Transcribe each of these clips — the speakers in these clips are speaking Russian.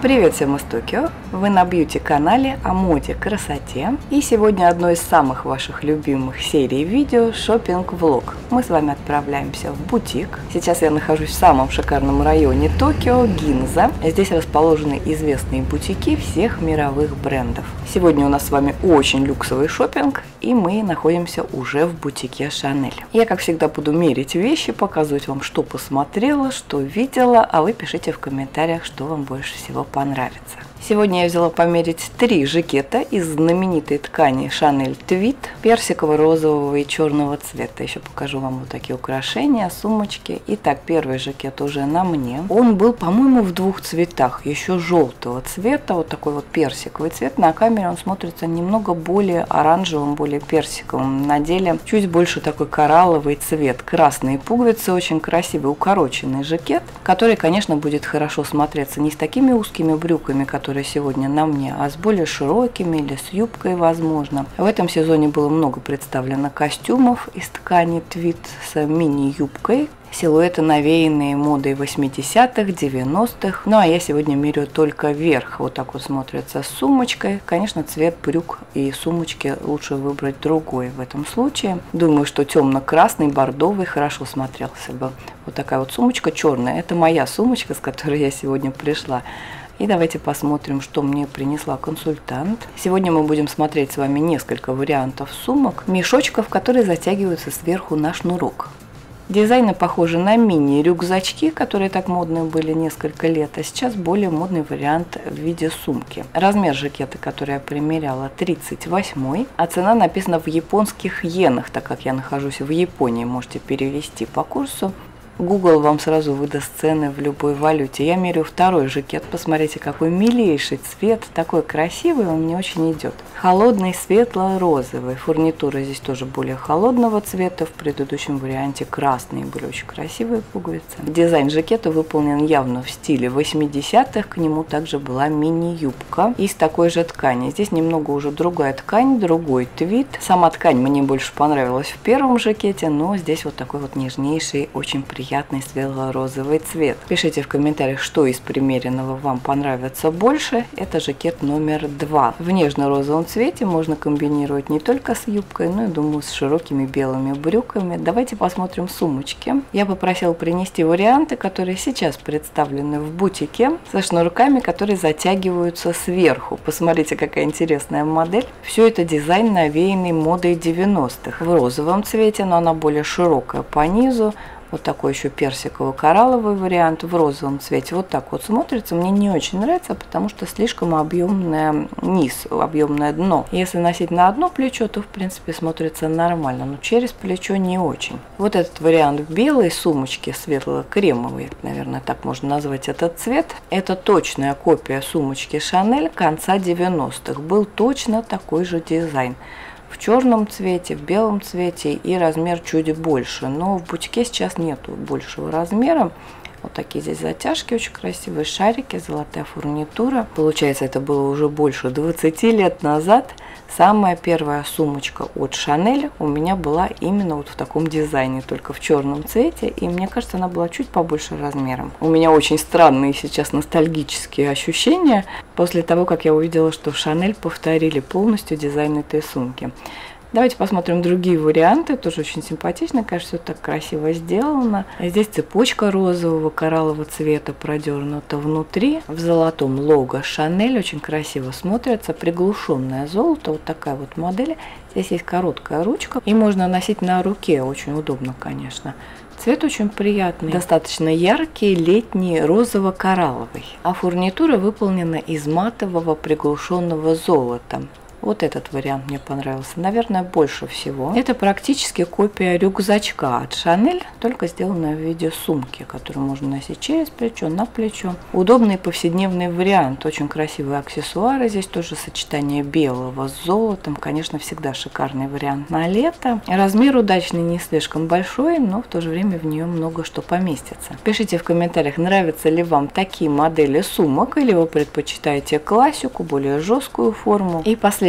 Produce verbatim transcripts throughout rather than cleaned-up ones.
Привет всем из Токио! Вы на бьюти-канале о моде, красоте. И сегодня одно из самых ваших любимых серий видео – шопинг-влог. Мы с вами отправляемся в бутик. Сейчас я нахожусь в самом шикарном районе Токио – Гинза. Здесь расположены известные бутики всех мировых брендов. Сегодня у нас с вами очень люксовый шопинг, и мы находимся уже в бутике Шанель. Я, как всегда, буду мерить вещи, показывать вам, что посмотрела, что видела, а вы пишите в комментариях, что вам больше всего понравится. Сегодня я взяла померить три жакета из знаменитой ткани Шанель Твид персиково-розового и черного цвета. Еще покажу вам вот такие украшения, сумочки. Итак, первый жакет уже на мне. Он был, по-моему, в двух цветах. Еще желтого цвета, вот такой вот персиковый цвет. На камере он смотрится немного более оранжевым, более персиковым. На деле чуть больше такой коралловый цвет. Красные пуговицы, очень красивый укороченный жакет, который, конечно, будет хорошо смотреться не с такими узкими брюками, которые сегодня на мне, а с более широкими или с юбкой, возможно. В этом сезоне было много представлено костюмов из ткани твид с мини-юбкой. Силуэты, навеянные модой восьмидесятых, девяностых. Ну а я сегодня меряю только верх. Вот так вот смотрится с сумочкой. Конечно, цвет брюк и сумочки лучше выбрать другой в этом случае. Думаю, что темно-красный, бордовый хорошо смотрелся бы. Вот такая вот сумочка черная. Это моя сумочка, с которой я сегодня пришла. И давайте посмотрим, что мне принесла консультант. Сегодня мы будем смотреть с вами несколько вариантов сумок, мешочков, которые затягиваются сверху на шнурок. Дизайны похожи на мини-рюкзачки, которые так модные были несколько лет, а сейчас более модный вариант в виде сумки. Размер жакета, который я примеряла, тридцать восемь, а цена написана в японских йенах, так как я нахожусь в Японии, можете перевести по курсу. Google вам сразу выдаст цены в любой валюте. Я мерю второй жакет. Посмотрите, какой милейший цвет. Такой красивый, он мне очень идет. Холодный, светло-розовый. Фурнитура здесь тоже более холодного цвета. В предыдущем варианте красные были очень красивые пуговицы. Дизайн жакета выполнен явно в стиле восьмидесятых. К нему также была мини-юбка из такой же ткани. Здесь немного уже другая ткань, другой твид. Сама ткань мне больше понравилась в первом жакете, но здесь вот такой вот нежнейший, очень приятный. Приятный светло-розовый цвет. Пишите в комментариях, что из примеренного вам понравится больше. Это жакет номер два. В нежно-розовом цвете можно комбинировать не только с юбкой, но и, думаю, с широкими белыми брюками. Давайте посмотрим сумочки. Я попросила принести варианты, которые сейчас представлены в бутике, со шнурками, которые затягиваются сверху. Посмотрите, какая интересная модель. Все это дизайн, навеянный модой девяностых. В розовом цвете, но она более широкая по низу. Вот такой еще персиково-коралловый вариант в розовом цвете. Вот так вот смотрится. Мне не очень нравится, потому что слишком объемный низ, объемное дно. Если носить на одно плечо, то в принципе смотрится нормально, но через плечо не очень. Вот этот вариант в белой сумочке, светло-кремовый, наверное, так можно назвать этот цвет. Это точная копия сумочки Шанель конца девяностых. Был точно такой же дизайн. В черном цвете, в белом цвете и размер чуть больше. Но в бутике сейчас нету большего размера. Вот такие здесь затяжки очень красивые, шарики, золотая фурнитура. Получается, это было уже больше двадцати лет назад. Самая первая сумочка от Шанель у меня была именно вот в таком дизайне, только в черном цвете. И мне кажется, она была чуть побольше размером. У меня очень странные сейчас ностальгические ощущения после того, как я увидела, что Шанель повторили полностью дизайн этой сумки. Давайте посмотрим другие варианты. Тоже очень симпатично, конечно, все так красиво сделано. Здесь цепочка розового кораллового цвета продернута внутри. В золотом лого Шанель очень красиво смотрится. Приглушенное золото. Вот такая вот модель. Здесь есть короткая ручка. И можно носить на руке. Очень удобно, конечно. Цвет очень приятный, достаточно яркий, летний, розово-коралловый. А фурнитура выполнена из матового приглушенного золота. Вот этот вариант мне понравился, наверное, больше всего. Это практически копия рюкзачка от Шанель, только сделанная в виде сумки, которую можно носить через плечо, на плечо. Удобный повседневный вариант, очень красивые аксессуары. Здесь тоже сочетание белого с золотом. Конечно, всегда шикарный вариант на лето. Размер удачный, не слишком большой, но в то же время в нее много что поместится. Пишите в комментариях, нравятся ли вам такие модели сумок, или вы предпочитаете классику, более жесткую форму. И последний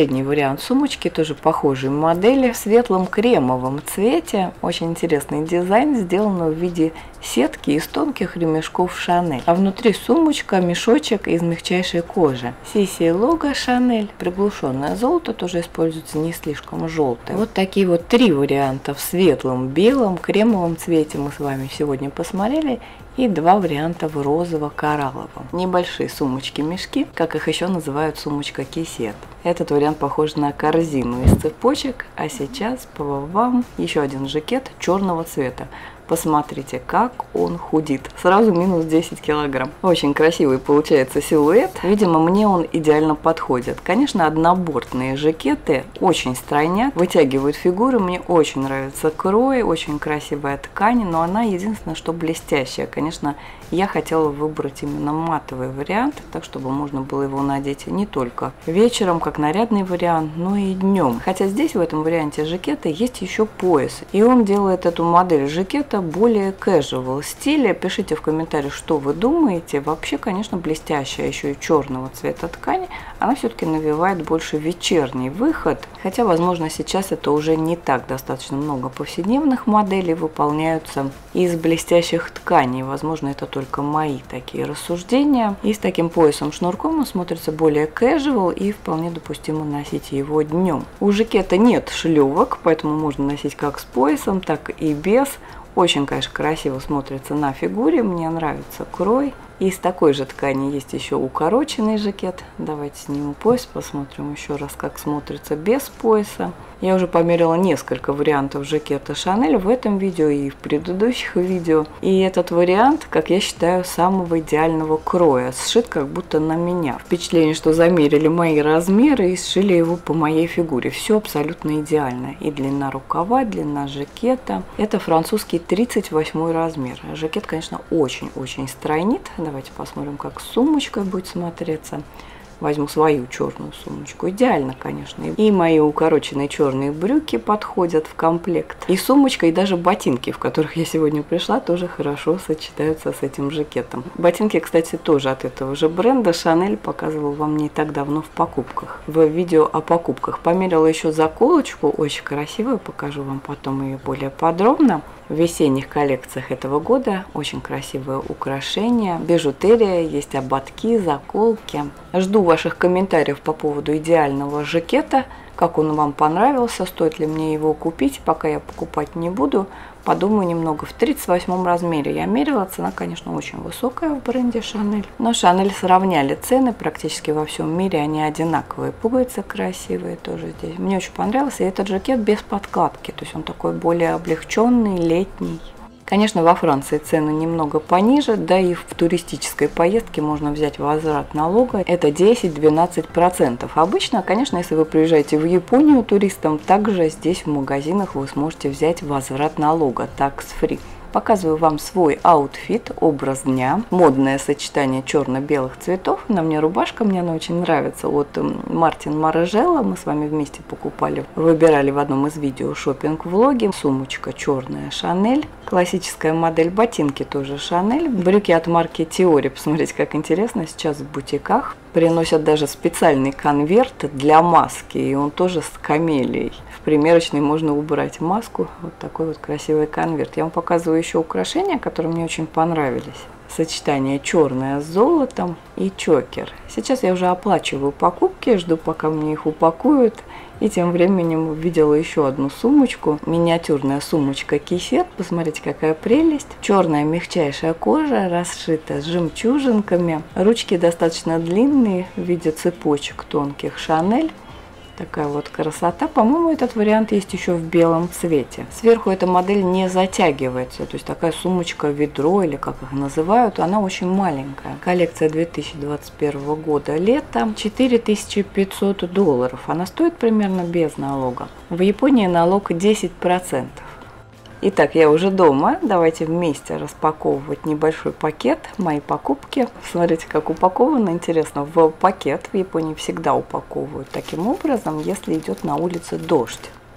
последний вариант сумочки, тоже похожей модели, в светлом кремовом цвете. Очень интересный дизайн, сделанный в виде сетки из тонких ремешков Шанель. А внутри сумочка, мешочек из мягчайшей кожи. Сиси лого Шанель, приглушенное золото, тоже используется не слишком желтое. Вот такие вот три варианта в светлом, белом, кремовом цвете мы с вами сегодня посмотрели. И два варианта в розово-коралловом. Небольшие сумочки-мешки, как их еще называют сумочка-кисет. Этот вариант похож на корзину из цепочек, а сейчас по вам еще один жакет черного цвета. Посмотрите, как он худит. Сразу минус десять килограмм. Очень красивый получается силуэт. Видимо, мне он идеально подходит. Конечно, однобортные жакеты очень стройнят, вытягивают фигуру. Мне очень нравится крой, очень красивая ткань, но она единственное, что блестящая. Конечно, я хотела выбрать именно матовый вариант, так чтобы можно было его надеть не только вечером, как нарядный вариант, но и днем. Хотя здесь в этом варианте жакета есть еще пояс, и он делает эту модель жакета более casual стиля. Пишите в комментариях, что вы думаете. Вообще, конечно, блестящая, еще и черного цвета ткань. Она все-таки навевает больше вечерний выход. Хотя, возможно, сейчас это уже не так. Достаточно много повседневных моделей выполняются из блестящих тканей. Возможно, это только мои такие рассуждения. И с таким поясом-шнурком он смотрится более casual и вполне допустимо носить его днем. У жакета нет шлевок, поэтому можно носить как с поясом, так и без. Очень, конечно, красиво смотрится на фигуре, мне нравится крой. Из такой же ткани есть еще укороченный жакет. Давайте сниму пояс, посмотрим еще раз, как смотрится без пояса. Я уже померила несколько вариантов жакета Шанель в этом видео и в предыдущих видео. И этот вариант, как я считаю, самого идеального кроя. Сшит как будто на меня. Впечатление, что замерили мои размеры и сшили его по моей фигуре. Все абсолютно идеально. И длина рукава, длина жакета. Это французский тридцать восьмой размер. Жакет, конечно, очень-очень стройнит. Давайте посмотрим, как с сумочкой будет смотреться. Возьму свою черную сумочку. Идеально, конечно. И мои укороченные черные брюки подходят в комплект. И сумочка, и даже ботинки, в которых я сегодня пришла, тоже хорошо сочетаются с этим жакетом. Ботинки, кстати, тоже от этого же бренда. Шанель показывал вам не так давно в покупках. В видео о покупках. Померила еще заколочку. Очень красивую. Покажу вам потом ее более подробно. В весенних коллекциях этого года очень красивые украшения, бижутерия, есть ободки, заколки. Жду ваших комментариев по поводу идеального жакета, как он вам понравился, стоит ли мне его купить. Пока я покупать не буду, подумаю немного. В тридцать восьмом размере я мерила, цена, конечно, очень высокая в бренде Шанель. Но Шанель сравняли цены практически во всем мире, они одинаковые. Пуговицы красивые тоже здесь. Мне очень понравился, и этот жакет без подкладки, то есть он такой более облегченный, летний. Конечно, во Франции цены немного пониже, да и в туристической поездке можно взять возврат налога. Это десять-двенадцать процентов. Обычно, конечно, если вы приезжаете в Японию туристом, также здесь в магазинах вы сможете взять возврат налога, tax free. Показываю вам свой аутфит, образ дня. Модное сочетание черно-белых цветов. На мне рубашка, мне она очень нравится. От Мартин Маржелла. Мы с вами вместе покупали, выбирали в одном из видео шопинг-влоги. Сумочка черная Шанель. Классическая модель, ботинки тоже Шанель. Брюки от марки Теори. Посмотрите, как интересно, сейчас в бутиках приносят даже специальный конверт для маски. И он тоже с камелией. В примерочной можно убрать маску. Вот такой вот красивый конверт. Я вам показываю еще украшения, которые мне очень понравились. Сочетание черное с золотом и чокер. Сейчас я уже оплачиваю покупки, жду, пока мне их упакуют. И тем временем увидела еще одну сумочку. Миниатюрная сумочка кисет. Посмотрите, какая прелесть. Черная мягчайшая кожа, расшита с жемчужинками. Ручки достаточно длинные в виде цепочек тонких Шанель. Такая вот красота. По-моему, этот вариант есть еще в белом цвете. Сверху эта модель не затягивается. То есть такая сумочка ведро, или как их называют, она очень маленькая. Коллекция две тысячи двадцать первого года, лето. четыре тысячи пятьсот долларов. Она стоит примерно без налога. В Японии налог десять процентов. Итак, я уже дома. Давайте вместе распаковывать небольшой пакет. Мои покупки. Смотрите, как упаковано. Интересно, в пакет в Японии всегда упаковывают таким образом, если идет на улице дождь.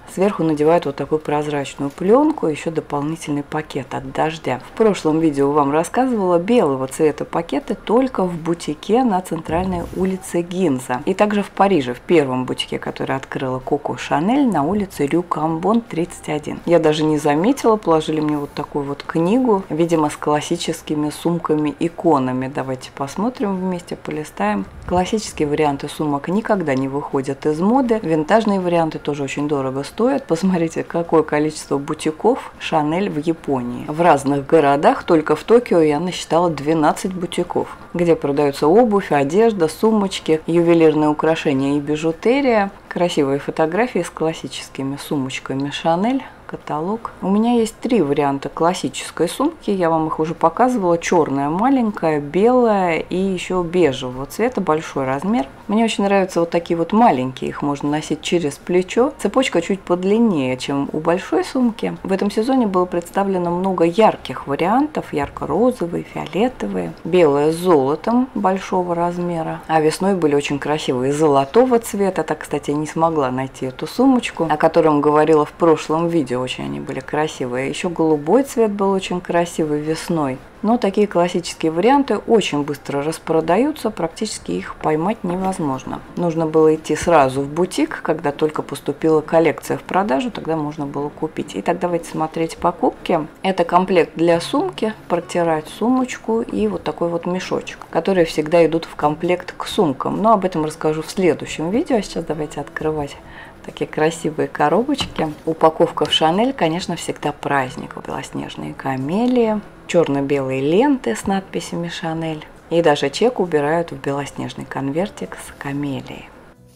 Сверху надевают вот такую прозрачную пленку, еще дополнительный пакет от дождя. В прошлом видео вам рассказывала, белого цвета пакеты только в бутике на центральной улице Гинза. И также в Париже, в первом бутике, который открыла Коко Шанель на улице Рю Камбон тридцать один. Я даже не заметила, положили мне вот такую вот книгу, видимо, с классическими сумками-иконами. Давайте посмотрим вместе, полистаем. Классические варианты сумок никогда не выходят из моды. Винтажные варианты тоже очень дорого стоят. Посмотрите, какое количество бутиков Шанель в Японии. В разных городах, только в Токио я насчитала двенадцать бутиков, где продаются обувь, одежда, сумочки, ювелирные украшения и бижутерия. Красивые фотографии с классическими сумочками Шанель. Каталог. У меня есть три варианта классической сумки, я вам их уже показывала. Черная, маленькая, белая и еще бежевого цвета, большой размер. Мне очень нравятся вот такие вот маленькие, их можно носить через плечо. Цепочка чуть подлиннее, чем у большой сумки. В этом сезоне было представлено много ярких вариантов, ярко-розовые, фиолетовые, белая с золотом большого размера. А весной были очень красивые золотого цвета. Так, кстати, я не смогла найти эту сумочку, о котором говорила в прошлом видео. Очень они были красивые. Еще голубой цвет был очень красивый весной. Но такие классические варианты очень быстро распродаются, практически их поймать невозможно. Нужно было идти сразу в бутик, когда только поступила коллекция в продажу, тогда можно было купить. Итак, давайте смотреть покупки. Это комплект для сумки, протирать сумочку и вот такой вот мешочек, которые всегда идут в комплект к сумкам. Но об этом расскажу в следующем видео. Сейчас давайте открывать такие красивые коробочки. Упаковка в Шанель, конечно, всегда праздник. Белоснежные камелии, черно-белые ленты с надписями Шанель. И даже чек убирают в белоснежный конвертик с камелией.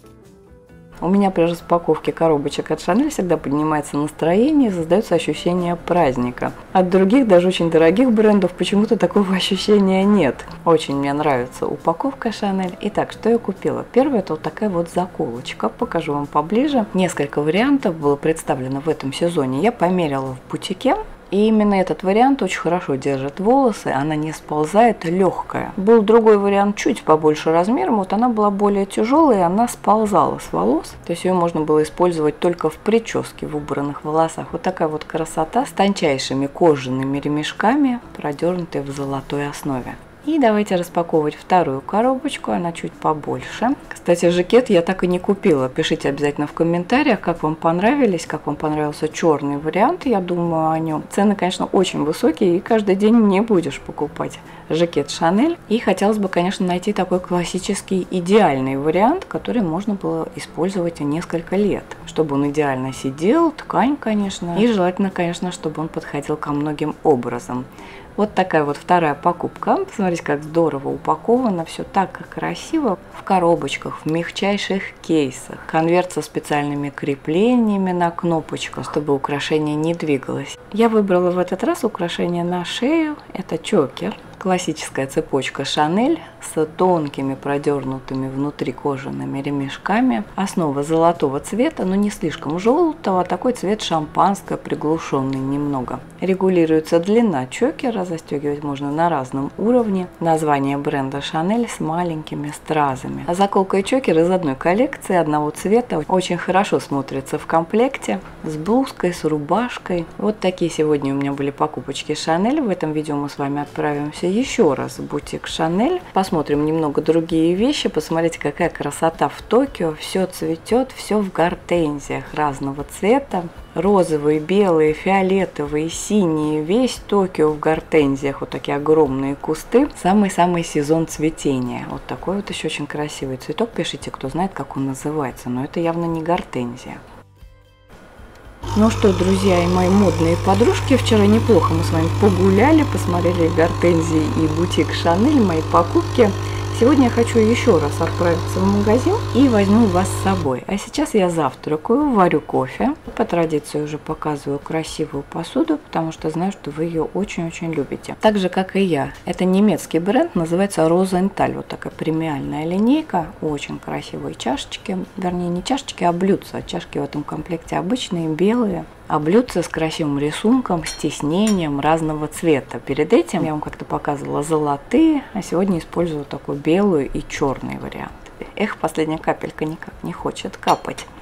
У меня при распаковке коробочек от Шанель всегда поднимается настроение и создается ощущение праздника. От других, даже очень дорогих брендов, почему-то такого ощущения нет. Очень мне нравится упаковка Шанель. Итак, что я купила? Первое, это вот такая вот заколочка. Покажу вам поближе. Несколько вариантов было представлено в этом сезоне. Я померила в бутике. И именно этот вариант очень хорошо держит волосы, она не сползает, легкая. Был другой вариант чуть побольше размером, вот она была более тяжелая, и она сползала с волос. То есть ее можно было использовать только в прическе, в убранных волосах. Вот такая вот красота с тончайшими кожаными ремешками, продернутые в золотой основе. И давайте распаковывать вторую коробочку, она чуть побольше. Кстати, жакет я так и не купила. Пишите обязательно в комментариях, как вам понравились, как вам понравился черный вариант, я думаю о нем. Цены, конечно, очень высокие, и каждый день не будешь покупать жакет Шанель. И хотелось бы, конечно, найти такой классический идеальный вариант, который можно было использовать несколько лет. Чтобы он идеально сидел, ткань, конечно, и желательно, конечно, чтобы он подходил ко многим образом. Вот такая вот вторая покупка. Посмотрите, как здорово упаковано, все так красиво. В коробочках, в мягчайших кейсах. Конверт со специальными креплениями на кнопочках, чтобы украшение не двигалось. Я выбрала в этот раз украшение на шею. Это чокер. Классическая цепочка Шанель с тонкими продернутыми внутри кожаными ремешками. Основа золотого цвета, но не слишком желтого, а такой цвет шампанское, приглушенный немного. Регулируется длина чокера, застегивать можно на разном уровне. Название бренда Шанель с маленькими стразами. А заколка и чокер из одной коллекции, одного цвета, очень хорошо смотрится в комплекте с блузкой, с рубашкой. Вот такие сегодня у меня были покупочки Шанель. В этом видео мы с вами отправимся еще раз в бутик Шанель. Посмотрим немного другие вещи. Посмотрите, какая красота в Токио. Все цветет, все в гортензиях разного цвета. Розовые, белые, фиолетовые, синие. Весь Токио в гортензиях. Вот такие огромные кусты. Самый-самый сезон цветения. Вот такой вот еще очень красивый цветок. Пишите, кто знает, как он называется. Но это явно не гортензия. Ну что, друзья и мои модные подружки, вчера неплохо мы с вами погуляли, посмотрели гортензии и бутик Шанель, мои покупки. Сегодня я хочу еще раз отправиться в магазин и возьму вас с собой. А сейчас я завтракаю, варю кофе. По традиции уже показываю красивую посуду, потому что знаю, что вы ее очень-очень любите. Так же, как и я. Это немецкий бренд, называется Розенталь. Вот такая премиальная линейка. Очень красивые чашечки. Вернее, не чашечки, а блюдца. Чашки в этом комплекте обычные, белые. А блюдца с красивым рисунком, с тиснением разного цвета. Перед этим я вам как-то показывала золотые, а сегодня использую такой белую и черный вариант. Эх, последняя капелька никак не хочет капать.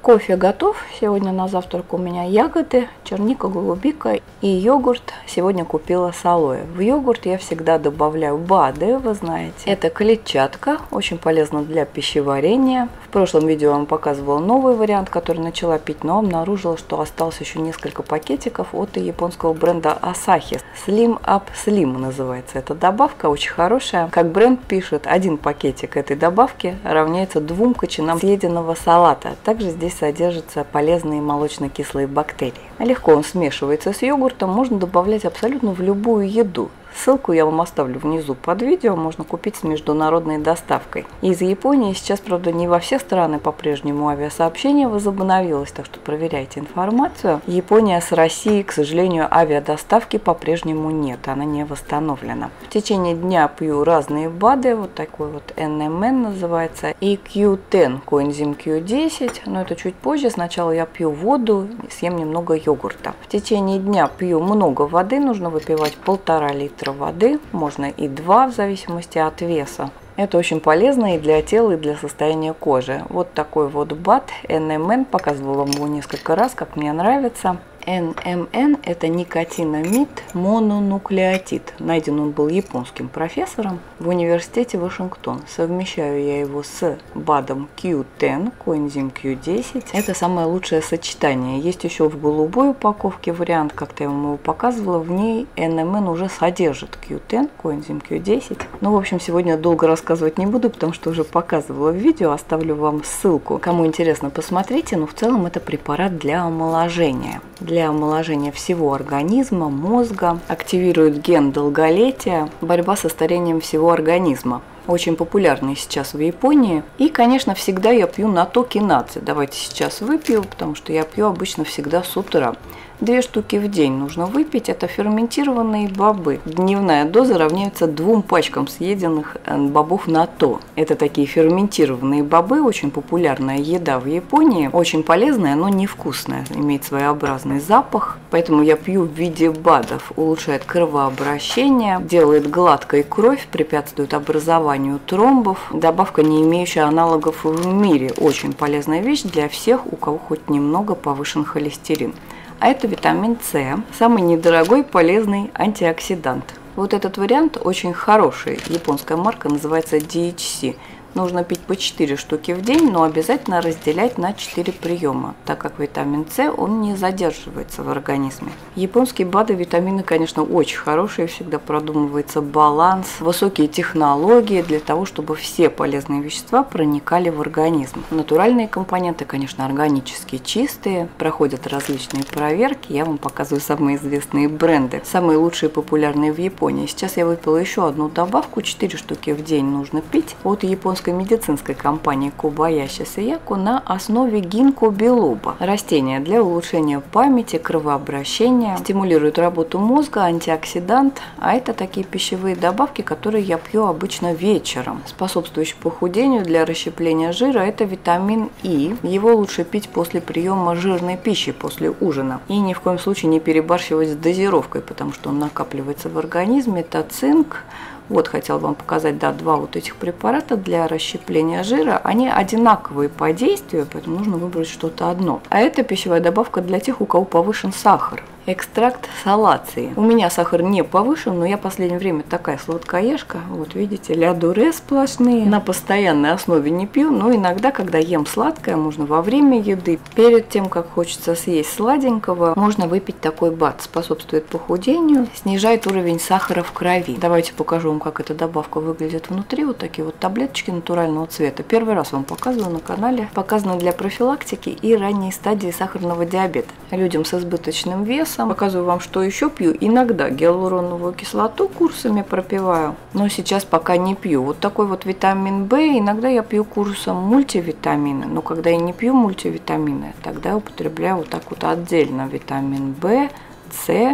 Кофе готов. Сегодня на завтрак у меня ягоды, черника, голубика и йогурт. Сегодня купила с алоэ. В йогурт я всегда добавляю БАДы, вы знаете. Это клетчатка, очень полезна для пищеварения. В прошлом видео я вам показывала новый вариант, который начала пить, но обнаружила, что осталось еще несколько пакетиков от японского бренда Asahi. Slim Up Slim называется эта добавка, очень хорошая. Как бренд пишет, один пакетик этой добавки равняется двум кочанам съеденного салата. Также здесь содержатся полезные молочно-кислые бактерии. Легко он смешивается с йогуртом, можно добавлять абсолютно в любую еду. Ссылку я вам оставлю внизу под видео, можно купить с международной доставкой. Из Японии сейчас, правда, не во все страны по-прежнему авиасообщение возобновилось, так что проверяйте информацию. Япония с Россией, к сожалению, авиадоставки по-прежнему нет, она не восстановлена. В течение дня пью разные БАДы, вот такой вот эн эм эн называется, и кью десять, коэнзим кью десять, но это чуть позже. Сначала я пью воду, съем немного йогурта. В течение дня пью много воды, нужно выпивать полтора литра воды, можно и два в зависимости от веса. Это очень полезно и для тела, и для состояния кожи. Вот такой вот БАД эн эм эн, показывала вам его несколько раз, как мне нравится. эн эм эн – это никотинамид мононуклеотид. Найден он был японским профессором в университете Вашингтон. Совмещаю я его с БАДом кью десять, коэнзим кью десять. Это самое лучшее сочетание. Есть еще в голубой упаковке вариант, как-то я вам его показывала. В ней эн эм эн уже содержит кью десять, коэнзим кью десять. Ну, в общем, сегодня долго рассказывать не буду, потому что уже показывала в видео. Оставлю вам ссылку. Кому интересно, посмотрите. Но в целом это препарат для омоложения. Для омоложения всего организма, мозга, активирует ген долголетия, борьба со старением всего организма. Очень популярный сейчас в Японии. И, конечно, всегда я пью натто кинадзе. Давайте сейчас выпью, потому что я пью обычно всегда с утра. Две штуки в день нужно выпить. Это ферментированные бобы. Дневная доза равняется двум пачкам съеденных бобов натто. Это такие ферментированные бобы, очень популярная еда в Японии. Очень полезная, но невкусная. Имеет своеобразный запах. Поэтому я пью в виде БАДов. Улучшает кровообращение, делает гладкой кровь, препятствует образованию тромбов. Добавка, не имеющая аналогов в мире. Очень полезная вещь для всех, у кого хоть немного повышен холестерин. А это витамин С, самый недорогой полезный антиоксидант. Вот этот вариант очень хороший. Японская марка называется ди эйч си. Нужно пить по четыре штуки в день, но обязательно разделять на четыре приема, так как витамин С, он не задерживается в организме. Японские БАДы, витамины, конечно, очень хорошие, всегда продумывается баланс, высокие технологии для того, чтобы все полезные вещества проникали в организм. Натуральные компоненты, конечно, органически чистые, проходят различные проверки, я вам показываю самые известные бренды, самые лучшие популярные в Японии. Сейчас я выпила еще одну добавку, четыре штуки в день нужно пить от японской медицинской компании Кобаяси Сэяку на основе гинко билоба. Растение для улучшения памяти, кровообращения, стимулирует работу мозга, антиоксидант. А это такие пищевые добавки, которые я пью обычно вечером. Способствующий похудению, для расщепления жира, это витамин И. Его лучше пить после приема жирной пищи, после ужина. И ни в коем случае не перебарщивать с дозировкой, потому что он накапливается в организме. Это цинк. Вот, хотел вам показать, да, два вот этих препарата для расщепления жира. Они одинаковые по действию, поэтому нужно выбрать что-то одно. А это пищевая добавка для тех, у кого повышен сахар. Экстракт салации. У меня сахар не повышен, но я в последнее время такая сладкоежка. Вот видите, ля-дуре сплошные. На постоянной основе не пью, но иногда, когда ем сладкое, можно во время еды, перед тем, как хочется съесть сладенького, можно выпить такой БАД. Способствует похудению, снижает уровень сахара в крови. Давайте покажу вам, как эта добавка выглядит внутри. Вот такие вот таблеточки натурального цвета. Первый раз вам показываю на канале. Показано для профилактики и ранней стадии сахарного диабета. Людям с избыточным весом. Показываю вам, что еще пью. Иногда гиалуроновую кислоту курсами пропиваю, но сейчас пока не пью. Вот такой вот витамин В. Иногда я пью курсом мультивитамины, но когда я не пью мультивитамины, тогда я употребляю вот так вот отдельно витамин В, С,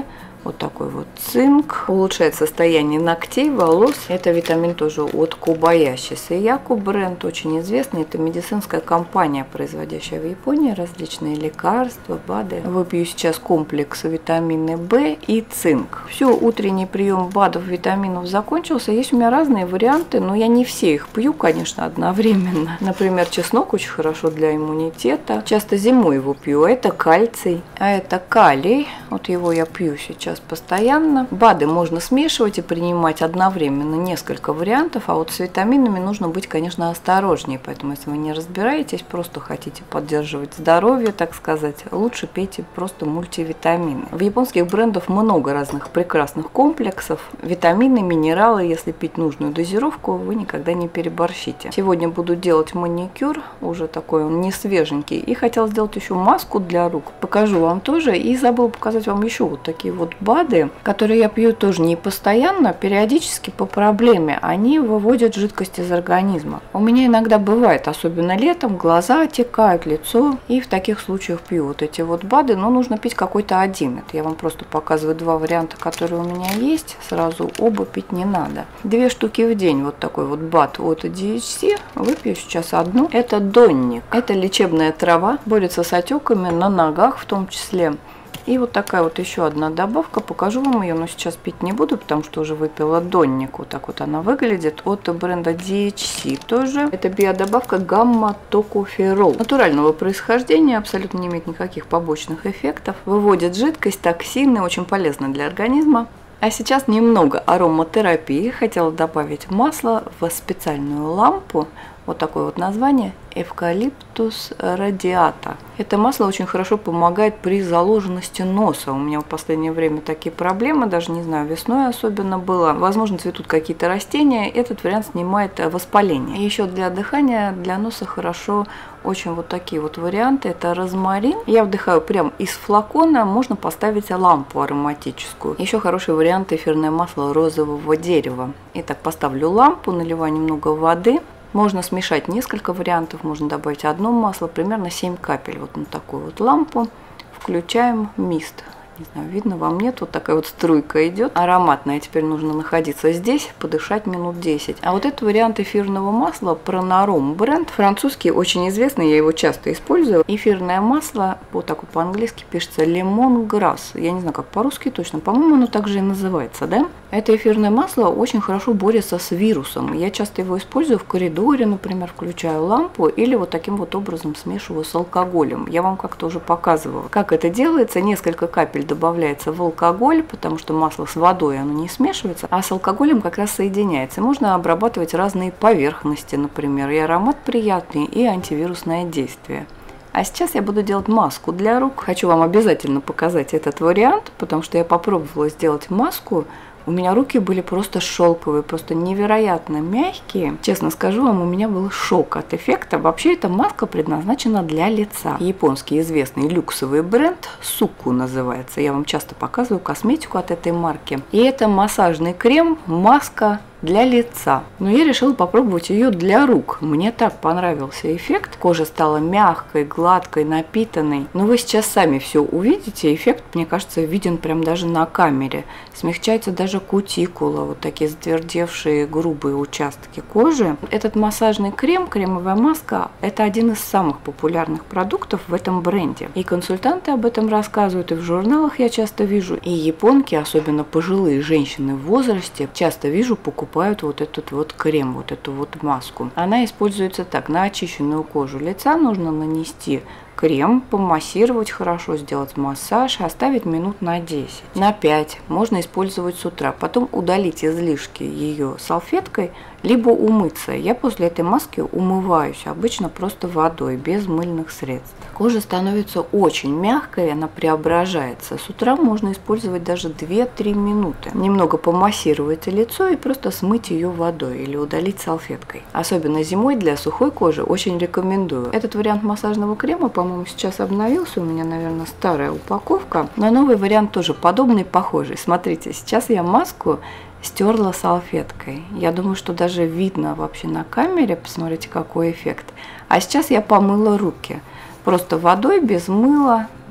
Вот такой вот цинк. Улучшает состояние ногтей, волос. Это витамин тоже от Кобаяши. Сэяку бренд очень известный. Это медицинская компания, производящая в Японии различные лекарства, БАДы. Выпью сейчас комплекс витамины В и цинк. Все, утренний прием БАДов, витаминов закончился. Есть у меня разные варианты, но я не все их пью, конечно, одновременно. Например, чеснок очень хорошо для иммунитета. Часто зимой его пью. Это кальций, а это калий. Вот его я пью сейчас постоянно. БАДы можно смешивать и принимать одновременно, несколько вариантов, а вот с витаминами нужно быть, конечно, осторожнее, поэтому если вы не разбираетесь, просто хотите поддерживать здоровье, так сказать, лучше пейте просто мультивитамины. В японских брендах много разных прекрасных комплексов, витамины, минералы, если пить нужную дозировку, вы никогда не переборщите. Сегодня буду делать маникюр, уже такой он не свеженький, и хотела сделать еще маску для рук, покажу вам тоже, и забыла показать вам еще вот такие вот БАДы, которые я пью тоже не постоянно, периодически по проблеме. Они выводят жидкость из организма. У меня иногда бывает, особенно летом, глаза отекают, лицо. И в таких случаях пью вот эти вот БАДы, но нужно пить какой-то один. Это я вам просто показываю два варианта, которые у меня есть. Сразу оба пить не надо. Две штуки в день вот такой вот БАД от ди эйч си. Выпью сейчас одну. Это донник. Это лечебная трава, борется с отеками на ногах в том числе. И вот такая вот еще одна добавка, покажу вам ее, но сейчас пить не буду, потому что уже выпила донник. Вот так вот она выглядит, от бренда ди эйч си тоже. Это биодобавка гамма-токоферол. Натурального происхождения, абсолютно не имеет никаких побочных эффектов. Выводит жидкость, токсины, очень полезно для организма. А сейчас немного ароматерапии. Хотела добавить масло в специальную лампу. Вот такое вот название. Эвкалиптус радиата. Это масло очень хорошо помогает при заложенности носа. У меня в последнее время такие проблемы, даже не знаю, весной особенно было. Возможно, цветут какие-то растения. Этот вариант снимает воспаление. И еще для дыхания, для носа хорошо очень вот такие вот варианты. Это розмарин. Я вдыхаю прям из флакона. Можно поставить лампу ароматическую. Еще хороший вариант эфирное масло розового дерева. Итак, поставлю лампу, наливаю немного воды. Можно смешать несколько вариантов, можно добавить одно масло, примерно семь капель вот на такую вот лампу. Включаем мист. Не знаю, видно вам, нет, вот такая вот струйка идет. Ароматная, теперь нужно находиться здесь, подышать минут десять. А вот этот вариант эфирного масла, Пронаром бренд, французский, очень известный, я его часто использую. Эфирное масло, вот так вот по-английски пишется лемонграсс. Я не знаю, как по-русски точно, по-моему, оно также и называется, да? Это эфирное масло очень хорошо борется с вирусом. Я часто его использую в коридоре, например, включаю лампу или вот таким вот образом смешиваю с алкоголем. Я вам как-то уже показывала, как это делается. Несколько капель добавляется в алкоголь, потому что масло с водой оно не смешивается, а с алкоголем как раз соединяется. Можно обрабатывать разные поверхности, например, и аромат приятный, и антивирусное действие. А сейчас я буду делать маску для рук. Хочу вам обязательно показать этот вариант, потому что я попробовала сделать маску. У меня руки были просто шелковые, просто невероятно мягкие. Честно скажу вам, у меня был шок от эффекта. Вообще эта маска предназначена для лица. Японский известный люксовый бренд Суку называется. Я вам часто показываю косметику от этой марки. И это массажный крем, маска для лица. Но я решила попробовать ее для рук. Мне так понравился эффект. Кожа стала мягкой, гладкой, напитанной. Но вы сейчас сами все увидите. Эффект, мне кажется, виден прям даже на камере. Смягчается даже кутикула, вот такие затвердевшие грубые участки кожи. Этот массажный крем, кремовая маска, это один из самых популярных продуктов в этом бренде. И консультанты об этом рассказывают, и в журналах я часто вижу. И японки, особенно пожилые женщины в возрасте, часто вижу, покупают вот этот вот крем, вот эту вот маску. Она используется так: на очищенную кожу лица нужно нанести крем, помассировать хорошо, сделать массаж, оставить минут на десять. На пять можно использовать с утра, потом удалить излишки ее салфеткой, либо умыться. Я после этой маски умываюсь, обычно просто водой, без мыльных средств. Кожа становится очень мягкой, она преображается. С утра можно использовать даже две-три минуты. Немного помассировать лицо и просто смыть ее водой или удалить салфеткой. Особенно зимой для сухой кожи очень рекомендую. Этот вариант массажного крема, по-моему, сейчас обновился. У меня, наверное, старая упаковка. Но новый вариант тоже подобный, похожий. Смотрите, сейчас я маску стерла салфеткой. Я думаю, что даже видно вообще на камере. Посмотрите, какой эффект. А сейчас я помыла руки. Просто водой, без мыла,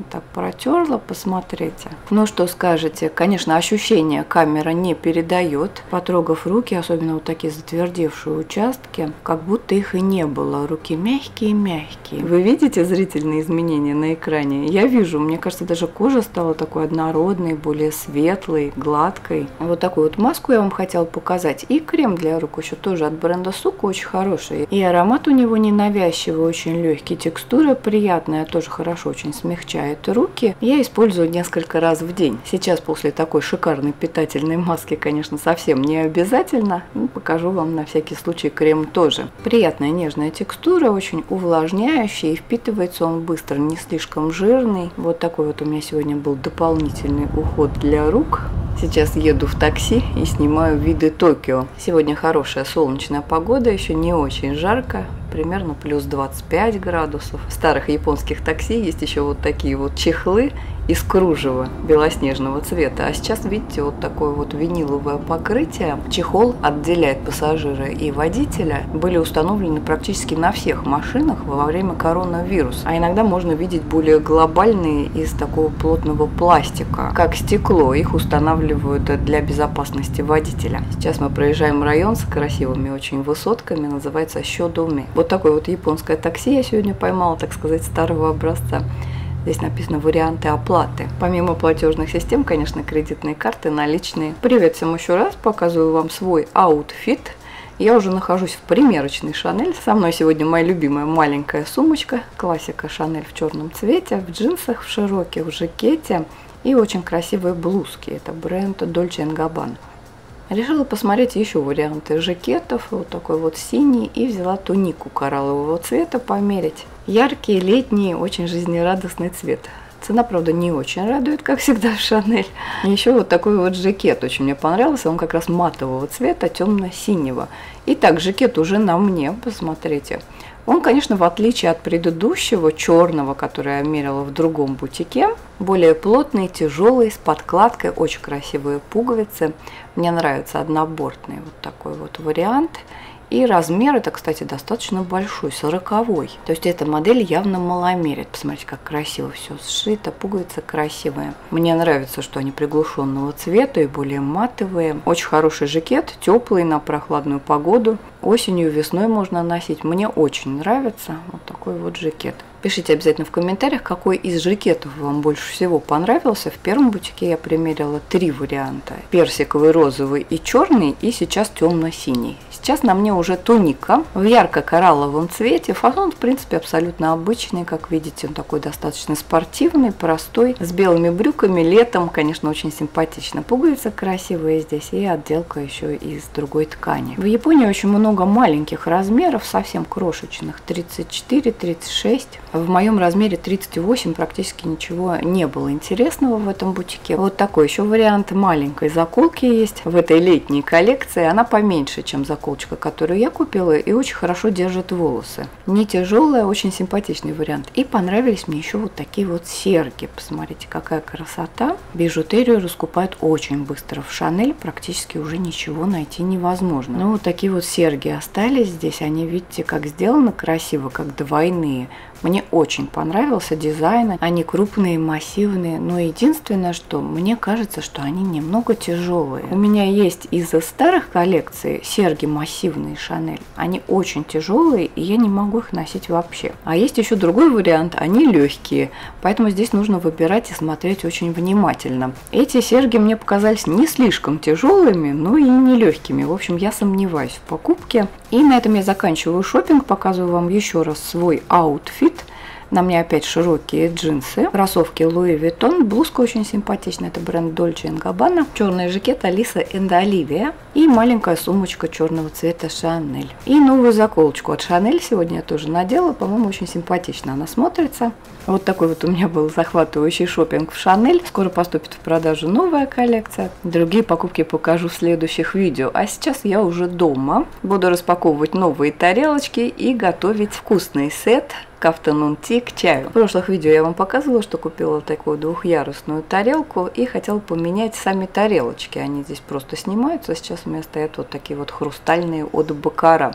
Так протерла, посмотрите. Ну что скажете? Конечно, ощущение камера не передает. Потрогав руки, особенно вот такие затвердевшие участки, как будто их и не было. Руки мягкие-мягкие. Вы видите зрительные изменения на экране? Я вижу, мне кажется, даже кожа стала такой однородной, более светлой, гладкой. Вот такую вот маску я вам хотела показать. И крем для рук еще тоже от бренда Суко, очень хороший. И аромат у него ненавязчивый, очень легкий. Текстура приятная, тоже хорошо очень смягчает руки. Я использую несколько раз в день. Сейчас после такой шикарной питательной маски, конечно, совсем не обязательно. Ну, покажу вам на всякий случай крем тоже. Приятная нежная текстура, очень увлажняющая, и впитывается он быстро, не слишком жирный. Вот такой вот у меня сегодня был дополнительный уход для рук. Сейчас еду в такси и снимаю виды Токио. Сегодня хорошая солнечная погода, еще не очень жарко, примерно плюс двадцать пять градусов. В старых японских такси есть еще вот такие вот чехлы из кружева белоснежного цвета. А сейчас, видите, вот такое вот виниловое покрытие. Чехол отделяет пассажира и водителя. Были установлены практически на всех машинах во время коронавируса. А иногда можно видеть более глобальные из такого плотного пластика, как стекло. Их устанавливают для безопасности водителя. Сейчас мы проезжаем район с красивыми очень высотками, называется Щодоми. Вот такое вот японское такси я сегодня поймала, так сказать, старого образца. Здесь написано варианты оплаты. Помимо платежных систем, конечно, кредитные карты, наличные. Привет всем еще раз, показываю вам свой аутфит. Я уже нахожусь в примерочной Шанель. Со мной сегодня моя любимая маленькая сумочка, классика Шанель в черном цвете, в джинсах, в широких, в жакете и очень красивые блузки. Это бренд Dolce энд Gabbana. Решила посмотреть еще варианты жакетов, вот такой вот синий, и взяла тунику кораллового цвета померить. Яркий, летний, очень жизнерадостный цвет. Цена, правда, не очень радует, как всегда в Шанель. Еще вот такой вот жакет очень мне понравился, он как раз матового цвета, темно-синего. Итак, жакет уже на мне, посмотрите. Он, конечно, в отличие от предыдущего черного, который я мерила в другом бутике, более плотный, тяжелый, с подкладкой, очень красивые пуговицы. Мне нравится однобортный вот такой вот вариант. И размер это, кстати, достаточно большой, сороковой. То есть эта модель явно маломерит. Посмотрите, как красиво все сшито, пуговицы красивые. Мне нравится, что они приглушенного цвета и более матовые. Очень хороший жакет, теплый на прохладную погоду. Осенью, весной можно носить. Мне очень нравится вот такой вот жакет. Пишите обязательно в комментариях, какой из жакетов вам больше всего понравился. В первом бутике я примерила три варианта. Персиковый, розовый и черный, и сейчас темно-синий. Сейчас на мне уже туника в ярко-коралловом цвете. Фасон, в принципе, абсолютно обычный. Как видите, он такой достаточно спортивный, простой, с белыми брюками. Летом, конечно, очень симпатично. Пуговицы красивые здесь и отделка еще из другой ткани. В Японии очень много маленьких размеров, совсем крошечных. тридцать четыре, тридцать шесть. В моем размере тридцать восемь практически ничего не было интересного в этом бутике. Вот такой еще вариант маленькой заколки есть в этой летней коллекции. Она поменьше, чем заколочка, которую я купила, и очень хорошо держит волосы. Не тяжелая, очень симпатичный вариант. И понравились мне еще вот такие вот серьги. Посмотрите, какая красота. Бижутерию раскупают очень быстро. В Шанель практически уже ничего найти невозможно. Ну, вот такие вот серьги остались здесь. Они, видите, как сделаны красиво, как двойные. Мне очень понравился дизайн, они крупные, массивные, но единственное, что мне кажется, что они немного тяжелые. У меня есть из старых коллекций серьги массивные Шанель, они очень тяжелые, и я не могу их носить вообще. А есть еще другой вариант, они легкие, поэтому здесь нужно выбирать и смотреть очень внимательно. Эти серьги мне показались не слишком тяжелыми, но и не легкими, в общем, я сомневаюсь в покупке. И на этом я заканчиваю шопинг, показываю вам еще раз свой аутфит. На мне опять широкие джинсы, кроссовки Louis Vuitton, блузка очень симпатичная, это бренд Dolce энд Gabbana, черный жакет Алиса энд Оливия и маленькая сумочка черного цвета Шанель. И новую заколочку от Шанель сегодня я тоже надела, по-моему, очень симпатично она смотрится. Вот такой вот у меня был захватывающий шопинг в Шанель. Скоро поступит в продажу новая коллекция. Другие покупки покажу в следующих видео. А сейчас я уже дома. Буду распаковывать новые тарелочки и готовить вкусный сет к afternoon tea, к чаю. В прошлых видео я вам показывала, что купила такую двухъярусную тарелку и хотела поменять сами тарелочки. Они здесь просто снимаются. Сейчас у меня стоят вот такие вот хрустальные от Бакара.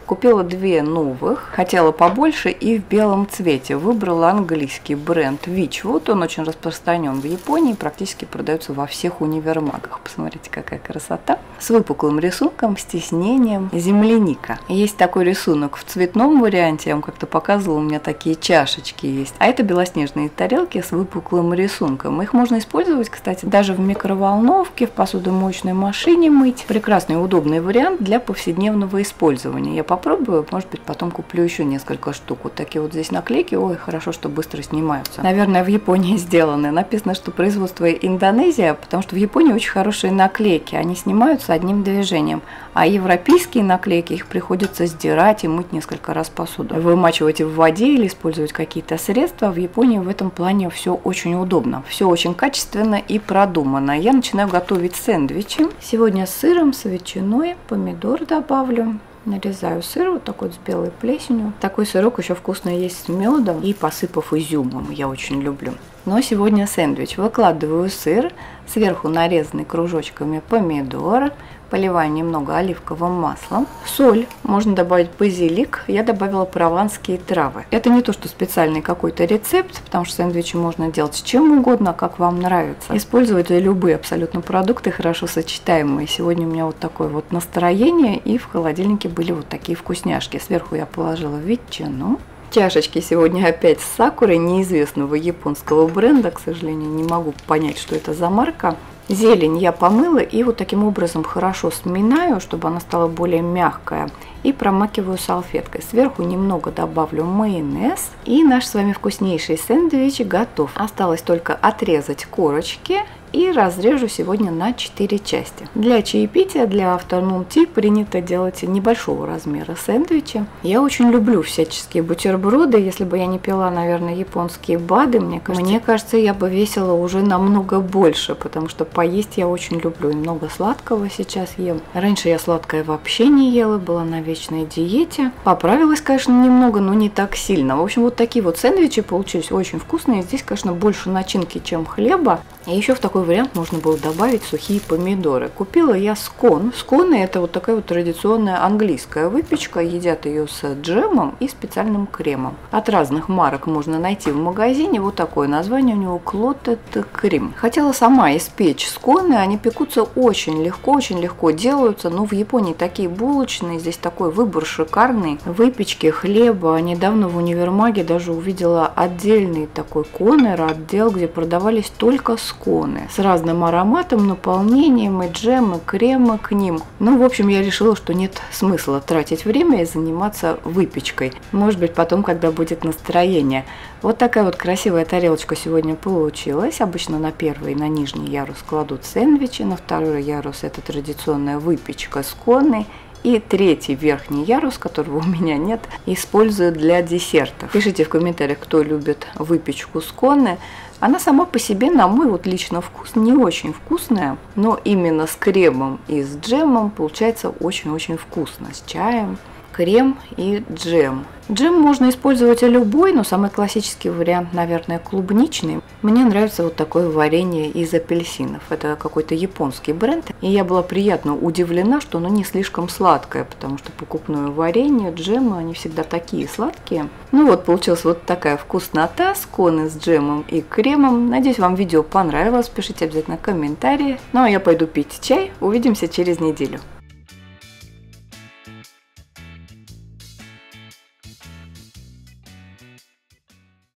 Купила две новых, хотела побольше и в белом цвете. Выбрала английский бренд Witchwood, он очень распространен в Японии, практически продается во всех универмагах. Посмотрите, какая красота. С выпуклым рисунком, с тиснением, земляника. Есть такой рисунок в цветном варианте, я вам как-то показывала, у меня такие чашечки есть. А это белоснежные тарелки с выпуклым рисунком. Их можно использовать, кстати, даже в микроволновке, в посудомоечной машине мыть. Прекрасный и удобный вариант для повседневного использования. Я попробую, может быть, потом куплю еще несколько штук. Вот такие вот здесь наклейки, ой, хорошо, что быстро снимаются. Наверное, в Японии сделаны. Написано, что производство Индонезия, потому что в Японии очень хорошие наклейки. Они снимаются одним движением. А европейские наклейки, их приходится сдирать и мыть несколько раз посуду. Вымачивать в воде или использовать какие-то средства. В Японии в этом плане все очень удобно. Все очень качественно и продумано. Я начинаю готовить сэндвичи. Сегодня с сыром, с ветчиной, помидор добавлю. Нарезаю сыр вот такой вот с белой плесенью. Такой сырок еще вкусно есть с медом и посыпав изюмом. Я очень люблю. Но сегодня сэндвич. Выкладываю сыр, сверху нарезанный кружочками помидор, поливаю немного оливковым маслом, соль, можно добавить базилик, я добавила прованские травы. Это не то, что специальный какой-то рецепт, потому что сэндвичи можно делать с чем угодно, как вам нравится. Использовать любые абсолютно продукты, хорошо сочетаемые. Сегодня у меня вот такое вот настроение, и в холодильнике были вот такие вкусняшки. Сверху я положила ветчину. Чашечки сегодня опять с сакурой, неизвестного японского бренда, к сожалению, не могу понять, что это за марка. Зелень я помыла и вот таким образом хорошо сминаю, чтобы она стала более мягкая. И промакиваю салфеткой. Сверху немного добавлю майонез. И наш с вами вкуснейший сэндвич готов. Осталось только отрезать корочки. И разрежу сегодня на четыре части. Для чаепития, для afternoon tea принято делать небольшого размера сэндвичи. Я очень люблю всяческие бутерброды. Если бы я не пила, наверное, японские БАДы, мне кажется, мне кажется, я бы весила уже намного больше, потому что поесть я очень люблю. И много сладкого сейчас ем. Раньше я сладкое вообще не ела, была на вечной диете. Поправилась, конечно, немного, но не так сильно. В общем, вот такие вот сэндвичи получились очень вкусные. Здесь, конечно, больше начинки, чем хлеба. И еще в такой вариант можно было добавить сухие помидоры. Купила я скон. Сконы — это вот такая вот традиционная английская выпечка. Едят ее с джемом и специальным кремом. От разных марок можно найти в магазине. Вот такое название у него — Clotted Cream. Хотела сама испечь сконы. Они пекутся очень легко, очень легко делаются. Но в Японии такие булочные. Здесь такой выбор шикарный. Выпечки, хлеба. Недавно в универмаге даже увидела отдельный такой конер, отдел, где продавались только сконы. Сконы с разным ароматом, наполнением, и джем, и крема к ним. Ну, в общем, я решила, что нет смысла тратить время и заниматься выпечкой. Может быть, потом, когда будет настроение. Вот такая вот красивая тарелочка сегодня получилась. Обычно на первый и на нижний ярус кладут сэндвичи, на второй ярус это традиционная выпечка сконы. И третий верхний ярус, которого у меня нет, использую для десертов. Пишите в комментариях, кто любит выпечку сконы. Она сама по себе, на мой вот лично вкус, не очень вкусная, но именно с кремом и с джемом получается очень-очень вкусно. С чаем, крем и джем. Джем можно использовать любой, но самый классический вариант, наверное, клубничный. Мне нравится вот такое варенье из апельсинов. Это какой-то японский бренд. И я была приятно удивлена, что оно не слишком сладкое, потому что покупное варенье, джемы, они всегда такие сладкие. Ну вот, получилась вот такая вкуснота, сконы с джемом и кремом. Надеюсь, вам видео понравилось. Пишите обязательно комментарии. Ну а я пойду пить чай. Увидимся через неделю.